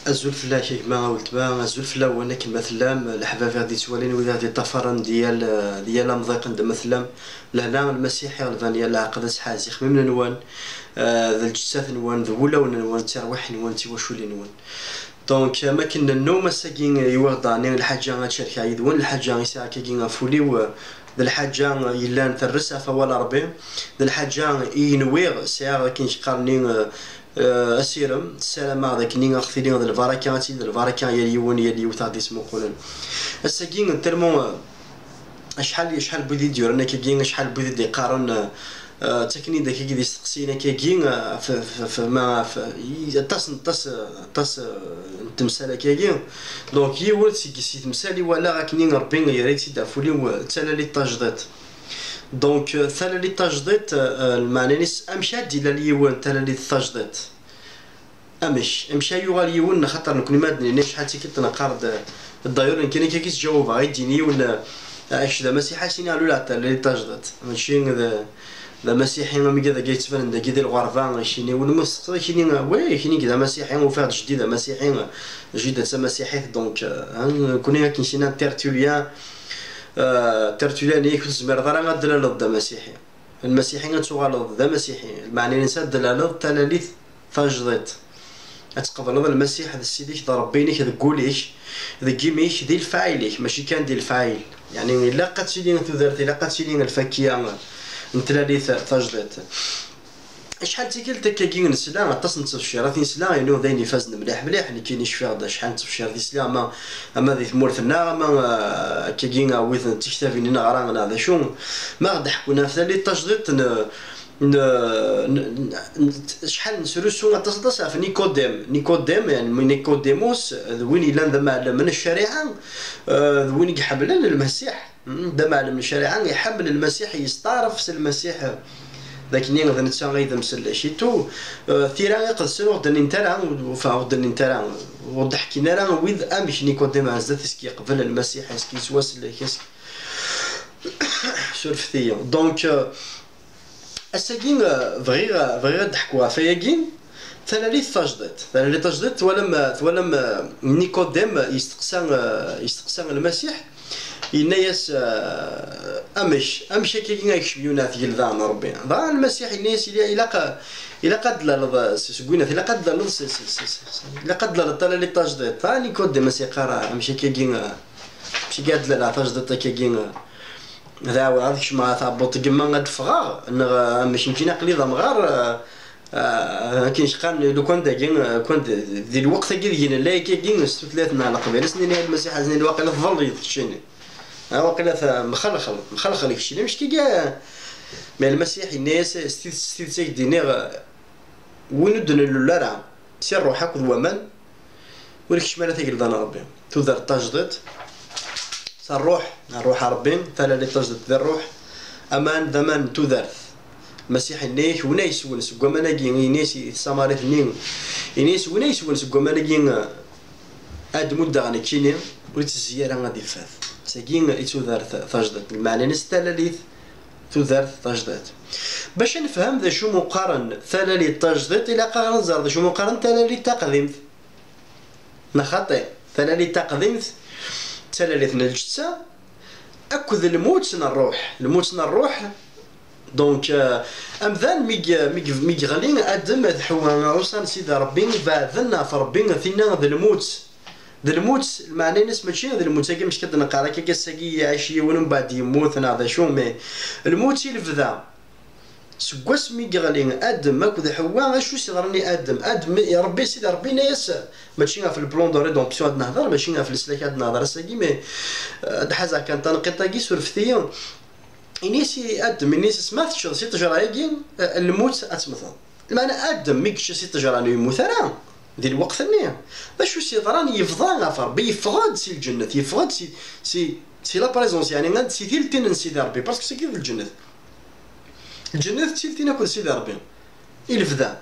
الزول فلا كيما ولد با الزول فلا وانا كما ثلام الحباب غادي توالين ولا غادي طفران ديال مضيق عند مثلام لهنا المسيحي غلفانيا العقد حازي خمم نوان ذا الجسات نوان ذا ولا نوان تروح نوان تيواشولي نوان دونك ما كنا النوم ساكين يوضعني الحاجه غاتشارك عيدوان الحاجه يساعك كاين فولي ذا الحاجه يلان ترسها فوالا ربي ذا الحاجه ينويغ ساعه كاين شقارني اسيرم السلام هذاك نين اختي هذا الفاركاتي الفاركا يا يون يا يو تاع اسمو قولن الساكين ترمو شحال بودي ديور انا كاين شحال بودي دي قارن تكني داك كي يستقسينا كاين في ما تص تمثال كاين دونك يول سي تمثالي ولا راكني ربي يريك سي دافولي تالا لي تاجدات دونك ثلا لي تاجدات المعنى نس امشى ديال اليوان ثلا لي تاجدات امشى يوغال يون خاطر نكون مادني شحال تيكل تنقارد الدايور كاين كي تجاوب غايديني ولا اش ذا مسيحي سيني قالوا لا ثلا لي تاجدات ماشي ذا مسيحي ما كذا كيتبان دا كيدير الغرفه شيني والمسخ شيني وي شيني كذا مسيحي وفاد جديد مسيحي جديد مسيحي دونك كنا كنشينا تيرتوليان ترتولاني كنت زمير ضرا غدلاله ضد مسيحي المسيحي غتوغالو ضد مسيحي المعني نساد دلاله تلاليث فاجدت اتقبل هذا المسيح هذا السيدي ضربينيك ذكوليش ذكيميش ديال الفاعليك ماشي كان ديال الفاعل يعني الا قاتلين تودرتي الا قاتلين الفكيه نتلاليث فاجدت شحال تيكلت كاين نسلا غطاس نتفشير راه نسلا يعني ذاين يفازن مليح مليح اللي كاين شفير هذا شحال نتفشير دي سلا اما ذي ثمورتنا ما كاين ويث تكتافين نغرا هذا شو ما ضحكونا في لي تجديد شحال نسروسو غطاس في نيكوديم يعني نيكوديموس وين الا ذا معلم من الشريعه وين يحمل المسيح ذا معلم من الشريعه يحمل المسيح يستعرف في المسيح ذاك نين غادي نتسا غايدا مسلا شيتو ثيرا يقدسوا غدا نترا وغدا نترا وضحكينا راه ويذ امش نيكوديم عزات اسكي قبل المسيح اسكي سواسل كيس شرفتيه دونك الساكين فغير ضحكوا فياكين ثلاث تجدت ولم نيكوديم يستقسى المسيح الناس امش كاين يكشفيونا ديال ذا ربي ذا المسيح الناس الى قد لا سكوينا الى قد لا الى قد لا طال لي تاجدت ثاني كود مسيح راه امشي كاين ماشي قاد لا تاجدت كاين ذا عرفتش ما ثابط كما غاد فغار ماشي نجي نقلي ذا مغار كاين شقان لو كان داكين كنت ذي الوقت كاين لا كاين ثلاثه على قبيل سنين المسيح زين الواقيلا ظل يتشيني واقيلا مخلخل كشي مش كاع مع المسيح الناس ستيل دينير وين دون لا راه سير روحك ومن ولك شمال ثقل دانا ربي تودر تجدد صار روح ربي ثلا لي تجدد ذا الروح امان ضمان تودرث مسيح النيش ونايس ونس قمناجي نيس سماريت نين نيس ونايس ونس قمناجي اد مده غني كشيني وليت الزياره غادي فاث ساكين يتودر تجدد المعنى نستلاليث تودر تجدد باش نفهم ذا شو مقارن ثلالي تجدد الى قارن زار شو مقارن ثلالي تقديم نخطي ثلالي تقديم ثلالي الجثه اكد الموت نروح دونك امذان ميغ غالين ادم ذحوان عوصان سيدي ربي فاذنا في ربي ثينا ذا الموت المعنى ناس ماشي ذا الموت كي مش كتنقرا كي ساكي عايش ومن بعد يموت هذا شو مي الموت يلفذا سكواس ميغ غالين ادم ماكو حواء شو صغرني ادم يا ربي سيدي ربي ناس ماشي في البلون دو ريدومبسيون هاد نهضر ماشي في السلاك هاد نهضر ساكي مي حاجه كانت تنقيطا كي سورفتيا إنيسي أدم إنيسي سمعت شو ست جرايين الموت أتمثل المعنى أدم ميكش ست جراني يموت أنا ذي الوقت النية باش وسي ضراني يفضل غفر بيفقد سي الجنة يفقد سي لا بريزونس يعني غاد سي ثيلتين سيدي ربي باسكو سي كيف الجنة ثيلتين كل سيدي ربي الفدا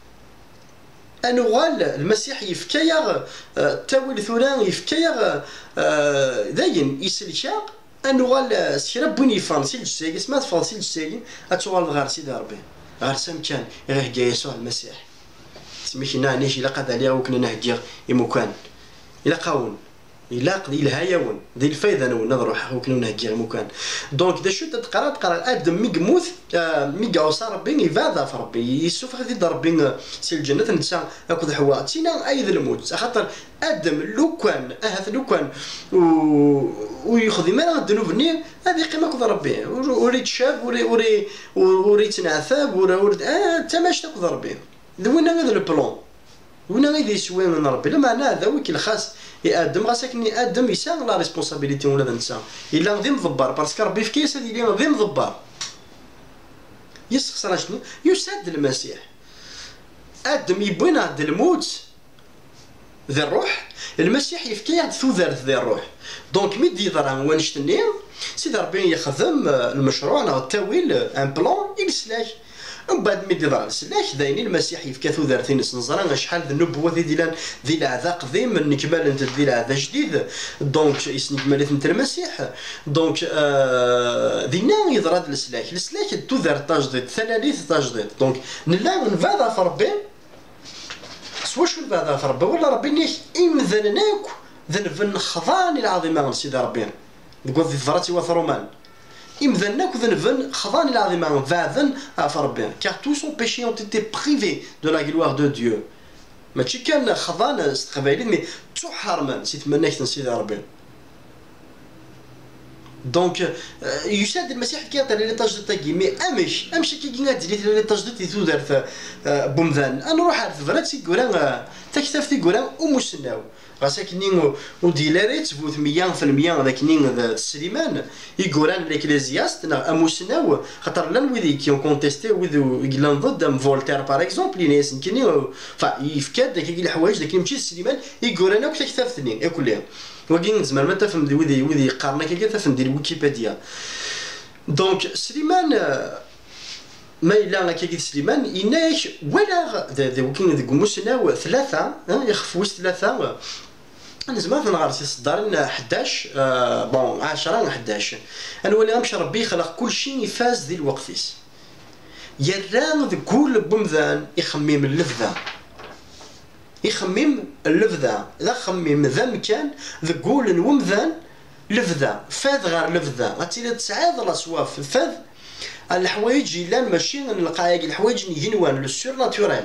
أنوال المسيح يفكيا تاويل ثوران يفكيا داين يسلشا أنوال سيرا بني فانسي الجساقي سمات فانسي الجساقي أتوال غار سيدي ربي غار سامكان غير يسوع المسيح تمشينا نيش إلا قاد عليها وكنا نهجير إمكان إلا قاون إلا الهايون ذي الفايدة أنا نروح وكنا نهجير إمكان دونك دا شو تقرا آدم ميقموت ميقاوصا ربي يفادا في ربي يسوف غادي ربي سي الجنة نتا أكد حواء تينا أيد الموت خاطر آدم لو كان ويخدم على الذنوب ني هذه قيمة كذا ربي وريت شاب وريت نعثاب تماش تاكل ربي وين هذا البلون وين غادي يسوي من ربي لا معنى هذا ويك الخاص يا ادم غاسكني ادم يسان لا ريسبونسابيلتي ولا الانسان الا غادي مضبر باسكو ربي في كيس هذه غادي مضبر يسخسر شنو يساد المسيح ادم يبغينا عند الموت ذي الروح المسيح يفكي عند ثوذرت ذي الروح دونك ميدي ضرا ونشتني سيدي ربي يخدم المشروع انا التاويل ان بلان يسلاك ومن بعد ميدي ضرا السلاك داينين المسيح يفكا ثوذرتين سنزرا شحال ذي النبوة ذي العذا قديم من نكمال انت ذي العذا جديد دونك يسنكمال انت المسيح دونك ذينا يضرا السلاك توذر تجديد ثلاث تجديد دونك نلا نفادا في ربي سوا شو نفادا في ربي ولا ربي نيك إمذنناك ذنبن خضاني العظيمة سيدي ربي نقول ذي ضراتي وثرومان إمذنناك ذنبن خضاني العظيمة فاذن في ربي car tous son péché ont été privés de la gloire de Dieu ماشي كان خضان استقبالين مي تحرمان سيتمناك سيدي ربي دونك يساعد المسيح كيعطي لي تاج تاعي مي امشي كي غادي لي تاج دي تودر بومذان انا نروح على فراتي كورا تكتفتي كورا ومسناو غاساكني وديلاريت فوت 100% هذاك نين سليمان يقولان ليكليزياست اموسناو خاطر لان ويدي كي كونتيستي ويدو يقلان ضد فولتير باغ اكزومبل ناس كيني فيفكاد داك الحوايج داك ماشي سليمان يقولان وكتا كتفتني ياكلها وكين زعما ما تفهم ويدي قارنا كي تفهم ديال ويكيبيديا دونك سليمان ما إلا كي سليمان إناش ولا وكين ذوك موسناو ثلاثة يخفوش ثلاثة أنا زعما تنغرس صدارين 11 بون 10 11 أنا ولي غنمشي ربي خلق كل شيء يفاز ذي الوقتيس يران ذكول بمذان يخمم اللفظة يخمم اللفظة ذا خمم ذا مكان ذكول ومذان لفظة فاذ غير لفظة غتيلا تسعاد لا سواف فاذ الحوايج إلا ماشي نلقايا الحوايج ينوان لو سور ناتورال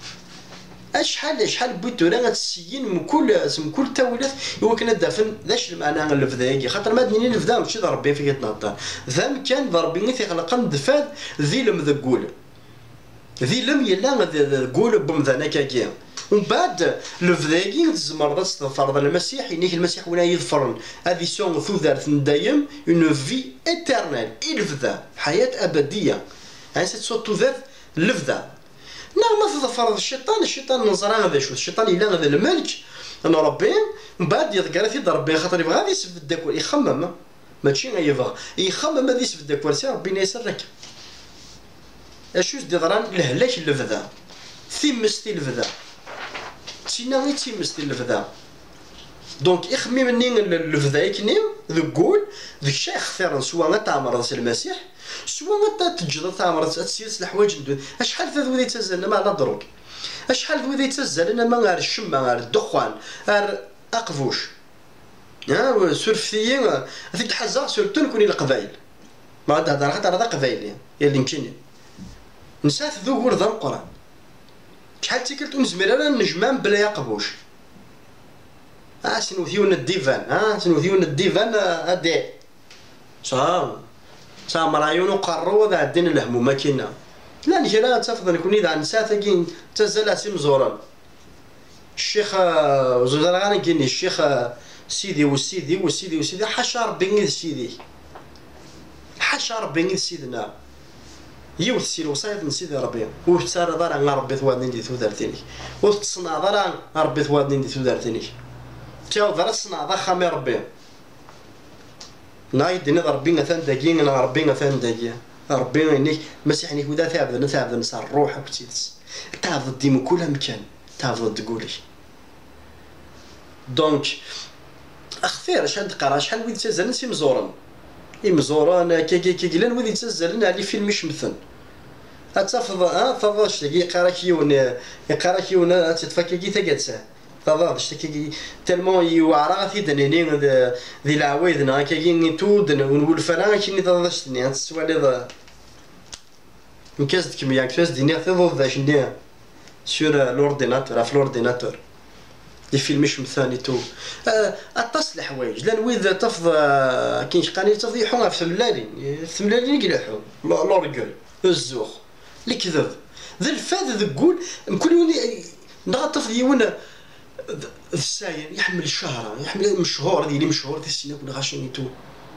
شحال بويتو راه غتسين من كل تاويلات هو كنا دافن ذاش المعنى اللفظه خاطر ما دنيني اللفظه ماشي ضرب بها فيك تنهضر ذا مكان ضرب بيني تيخلق دفاد ذي لم ذقول ذي لم يلا ذقول بمذانا كاكيا ومن بعد لفظاكي تزمر تستفرض المسيح ينيك المسيح ولا يظفرن هذه سون ثوذرت دايم اون في ايترنال الفذا حياه ابديه هاي سو توذر اللفظه نعم ما تظفر الشيطان نظرا هذا شو الشيطان الا هذا الملك انا ربي من بعد يذكر في ضربي خاطر يبغى غادي يسفد داك يخمم ماشي غيبغى يخمم غادي يسفد داك ورسي ربي يسرك اشوز ديضران لهلاش اللفظه ثيمستي اللفظه تينا غير تيمستي اللفظه دونك يخمي مني اللفظه يكنيم ذكول ذاك الشيء اختار سواء تعمر راس المسيح سواء تجد تعمر تسيس الحوايج اشحال ذا ذي تزلنا ما على دروك اشحال ذي تزلنا ما غير الشمه غير الدخان غير اقفوش سورفيين هذيك الحزه سورتو نكوني القبايل ما عاد هضر خاطر هذا قبايل يا اللي يمكن نسات ذو ورد القران شحال تيكلت نزمير انا نجمان بلا يقبوش سنوثيون الديفان سنوثيون الديفان هادي صام رايون وقروا ذا عدين الهموم كاينه لا نجي تفضل نكون اذا نسات كاين تزال سي مزوران الشيخ زوزر غاني كاين الشيخ سيدي وسيدي حاشا ربي غير سيدي حاشا ربي غير سيدنا يوث سي الوصايات من سيدي ربي وتسار ضرا ربي ثوادني دي ثودرتيني وتصنع ضرا ربي ثوادني دي ثودرتيني تاو ضرا صنع ضا خامي ربي نايدني ربي مثلا داكين انا ربي مثلا داكين ربي نيك مسيح نيك ودا ثابت نسى الروح وتيتس تعرض ديما كل مكان تعرض تقولي دونك اخفير شحال تقرا شحال وين تزال نسي مزورن مزوران كي لان وين تزال على فيلم مش مثل اتفض فضاش تاكي يقرا كيون تتفكر كي تاكاتسا فضاش تاكي تالمون يوعرا في دنيني ذي العوايد نا كاين تود ونقول فلان كيني تضاش تني تسوالي نكاس كيميا كاس ديني تضاش ندير سور لورديناتور في لورديناتور لي فيلميش مثاني تو اطاس الحوايج لان ويذ تفض كاين شقاني تفض يحوها في ثملالين يقلحو لورغول الزوخ الكذب ذا الفاذ ذقول كل يوم نغطف يون الساين يحمل الشهرة يحمل مشهور هذه اللي مشهور في السينما كنا غاشين تو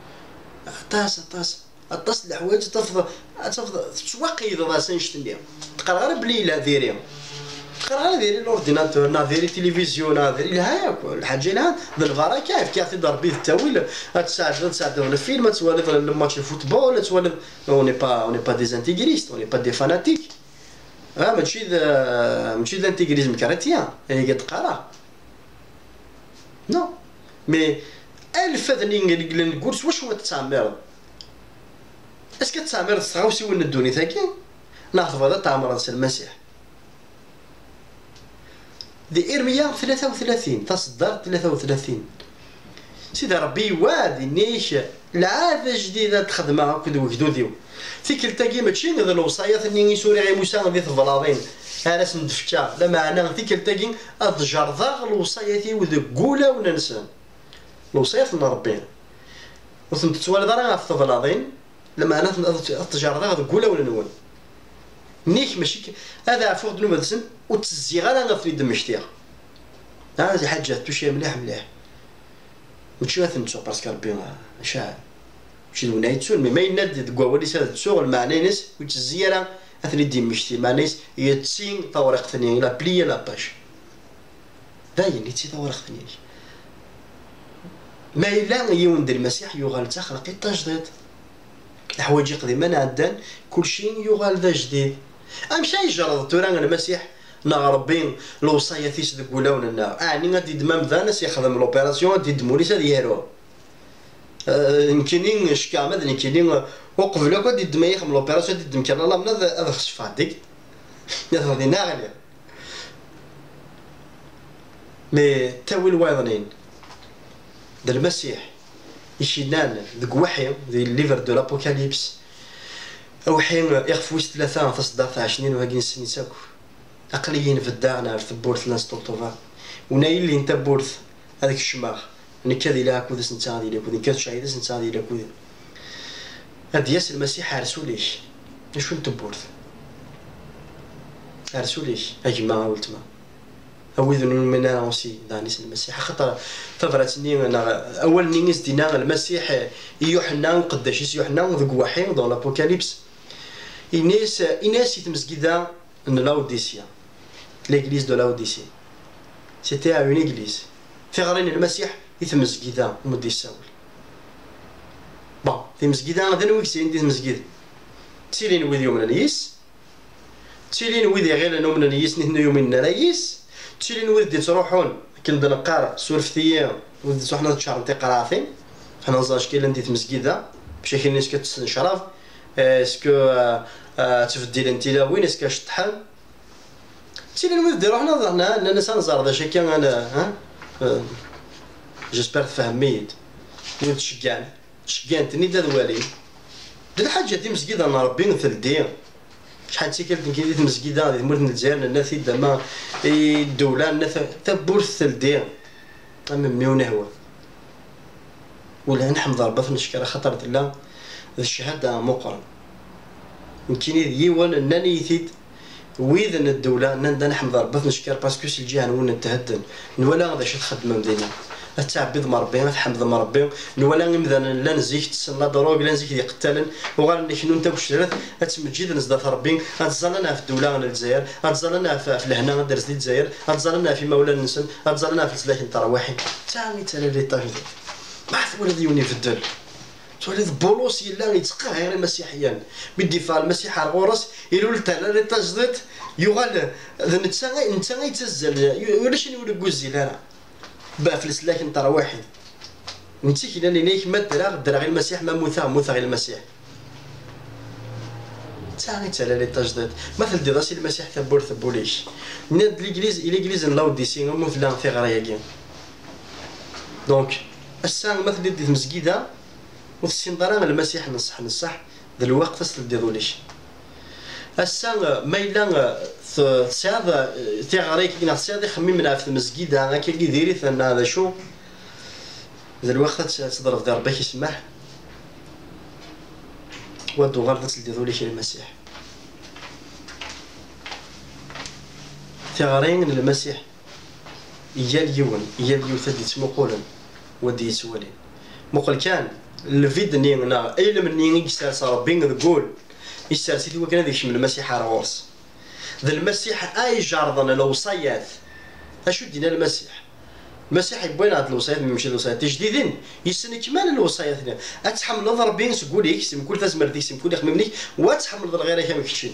طاس الحوايج تفض تسواقي ذا سنشت ندير تقرا غير بلي لا ديريهم تقرا غير ديري لورديناتور ناظري تلفزيون ناظري لها الحاجه لها ذا الفارا كيف كيعطي ضربي التاويل تساعد فيلم توالد الماتش الفوتبول توالد اوني با دي انتيغريست اوني با دي فاناتيك ماشي ذا انتيغريزم كاراتيان هي تقرا نو مي الف هذا اللي نقول واش هو تتعمر اسكو تتعمر تغاوسي وين الدوني تاكي ناخذ هذا تعمر المسيح دي إرميا 33 تصدر 33 سيدي ربي وادي نيش العادة جديدة تخدمها كدو كدوديو تيكل تاكي ماشي هذا الوصايات اللي يسوري غير موسى غادي تفلاضين انا سندفتا لا معنى تيكل تاكي اتجرذا الوصايات وذ قوله وننسى الوصايات من ربي وثم تتوالد راه في تفلاضين لما انا اتجرذا قوله وننون نيك ماشي هذا عفوا دنو مدسن وتزيغ انا غفري دمشتيها هذه حاجه تمشي مليح ماشي غاتنسو باسكو ربي شاعر ماشي ونايتسون مي ما يناد دكوا ساد تسوغ المعنى ناس وتزيرا اثني ديمشتي معنى يتسين طورق ثاني لا بلي لا باش باين يتسي طورق ثاني ما الا يوندر المسيح يغال تخلق التجديد الحوايج قديما عندنا كلشي يغال ذا جديد امشي يجرد تورا المسيح نا ربي الوصايه تيس دكولاون نا اني غادي دمام ذا ناس يخدم لوبيراسيون غادي دمولي سا ديالو يمكن شكامد يمكن وقبل غادي دما يخدم لوبيراسيون دي دم كان لا من هذا خص فاديك غادي ناغلي مي تاوي الوايضنين د المسيح يشينان ذك وحي ذي الليفر دو لابوكاليبس او حين يخفوش ثلاثة تصدر 20 وهاكين سنين ساكو اقليين في الدار في بورث ناس طوطوفا ونايل اللي انت بورث هذاك الشماغ نكذي لا كود سنتا هذه لكود نكذ شايد سنتا هذه لكود هاد ياس المسيح عرسوليش شو انت بورث عرسوليش اجمع ولتما أوذن من أوسي دانيس المسيح خطر فبرتني أنا أول نيس دينا المسيح يوحنا وقداش يوحنا ذوك وحين دون لابوكاليبس إناس يتمسجدا ان لاوديسيا l'église de Laodicée c'était à une église في غرين المسيح يتمسجدا مدي الساول bon في مسجدا غادي ويكسين دي مسجد تسيلين وذ يوم النيس تسيلين وذ غير انهم من النيس نحن يومين نريس تسيلين وذ دي تروحون كنبدا نقرا سورفتيا وذ صحنا تشعر تقراثين حنا زاش كاين نديت مسجدا بشكل ناس كتشرف اسكو تفدي انت وين اسكو شطحان تسيلين وذ دي روحنا ظهرنا اننا سنزار ذا شكان انا ها جيسبر فهميت وذ شكان تني دا دوالي د الحاجه دي مسجدا ربي نثلدي شحال تيكل كاين دي مسجدا دي مولد الجزائر الناس دما الدوله الناس تبور ثلدي اما ميونه هو ولا نحمد ربي نشكر خطرت الله الشهاده مقرن يمكن يوان انني يثيد ويذن الدوله نحمد ربي نشكر باسكو سي الجهه نون نتهدن ولا غادي تخدم مدينه التعبيد مربي تحمد مربي ولا مثلا لا نزيك تسنى دروغ لا نزيك يقتلن وغير نحن انت وشرات تمجيد نزدات ربي غتزالنا في الدوله الجزائر غتزالنا في الهنا درس ديال الجزائر غتزالنا في مولا النسن غتزالنا في السلاح التراويحي ثاني تاع لي طاج ما ولا ديوني في الدل تولي بولوس يلا يتقهر المسيحيين بالدفاع المسيح الغورس يقول تاع لي طاج يغال نتا يتزل ولا شنو يقول كوزي لا با في السلاح التراويحي نتي كاين اللي نيك ما درا غير المسيح ما موثا غير المسيح تا غيتالا لي تاجدات مثل دي راسي المسيح تبور ثبوليش ناد الإنجليز نلاو ديسي مثلا في غرايا دونك السان مثل دي المسجدة وتسيندران المسيح نصح ذا الوقت تسديدوليش السان ما إلا تساعد تيغريك كنا تساعد يخمم من في المسجدة هكا كي ديري ثنا هذا شو ذا الوقت تضرب ذا ربك يسمح ودو غير تسديدوليش المسيح تيغرين المسيح يا اليون ثدي تسمو قولا ودي يسولي مقل كان الفيد نينا اي لمن نيني يسال ربي نقول يسال سيدي وكان هذيك من المسيح على غورس ذا المسيح اي جارضنا الوصيات اشو دينا المسيح يبغينا هاد الوصيات ماشي الوصيات تجديدين يسني كمال الوصيات اتحمل نظر بين سكوليك سيم كل تزمرتي سيم كل يخممني وتحمل غيرك كما كتشين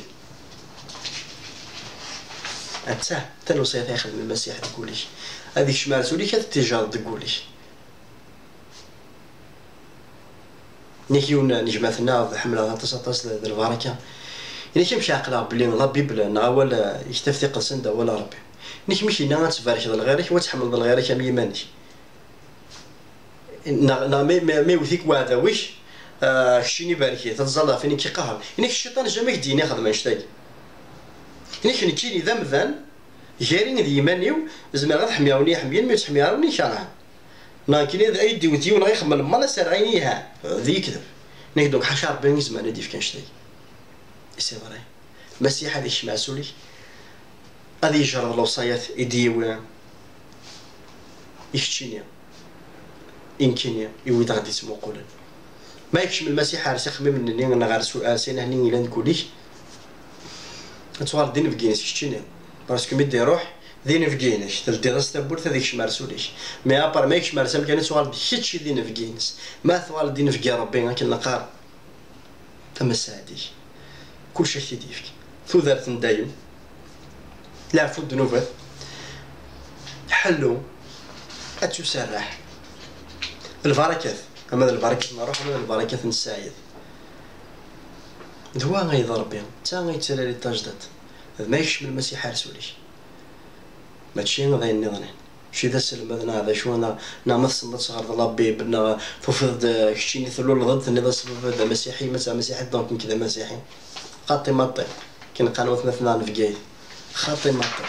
حتى الوصيات يخدم المسيح تقوليش هذيك شمال سوليك التجار تقوليش نيكيون نجمعنا حمله تصاطس البركه يعني كيمشي عقلها بلي لا بيبل نا ولا يكتفي قسنده ولا ربي نيك مشينا تبارك غيرك وتحمل غيرك ما يمانش نا ما يوثيك وادا ويش شيني باركي تتزلا فيني كي قهر يعني الشيطان جا ما يديني خدمه نشتاي يعني كيني ذا مذان جارين ذي يمانيو زعما غتحميوني حميين ما تحميوني كان كاين ذا ايدي وتيون غيخمم ما سار عينيها ذي يكذب نيك دوك حشار بين زمان دي في كنشتي سي فري مسيح هذه الشماسولي هذه يجرى الوصايات يديو يفتشيني يمكن يويد غادي تسمو قولا ما يكشم المسيح عرس يخمم مني انا غير سؤال سين هني الا نقوليش توار دين في كينيس يفتشيني باسكو ميدي يروح دين في كينيس تلدي راس تبور هذيك شمارسوليش مي ابار ما يكش مارسام كان سوال بشي دين في كينيس ما ثوال دين في كي ربي كنا قار تم السعديش كلشي تيديفك ثو دارت ندايم لا فود نوفل حلو اتسرح البركات اما البركات نروح من البركات نسايد دوا غيضرب بهم تا غيتسالى لي تاجدات ما يشمل المسيح رسوليش ماشي غاين نظنين شي ذا السلم هذا شو انا نامس صغار لابي بنا فوفد كشيني ثلو الغد نظا سبب مسيحي مثلا مسيحي دونك كذا مسيحي خاطي ماطي كاين قنوات مثلا في كاي خاطي ماطي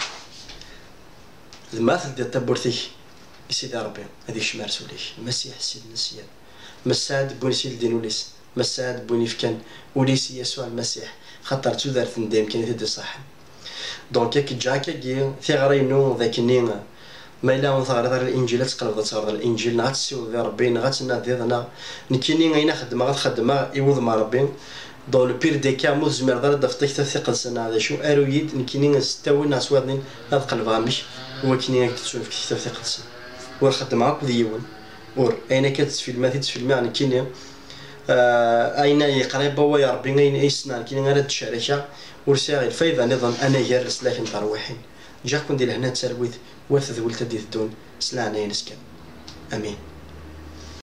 المثل ديال تبورتي سيدي ربي هذيك شمار سوليش المسيح السيد النسيان مساد بوني سيد الدين وليس مساد بوني فكان وليس يسوع المسيح خاطر تو دارت نديم كاين تدي صح دونك كي جاكا كي في غرينو ذاك النين ما الا نثار الانجيل تقلب تصار الانجيل نغات سيو ربي نغات نادي انا نكيني غينا خدمه غتخدمها يوض مع ربي دون لو بير دي كا مو زمر دار دفتك تثقل سنه هذا شو ارويد نكيني ستاوي ناس وادنين هاد قلبها مش هو كيني كتسوي في كتاب ثقل سنه ورخدمها كديون ور اين كتفيلمات تفيلم يعني كيني اين يقرب هو يا ربي غين ايسنا كاين غير هاد الشركه ورساغي الفايده نظام انا جالس لكن ترويحين جا كون ديال هنا تسالويت وث ولت دي الدون سلعنا ينسكن امين.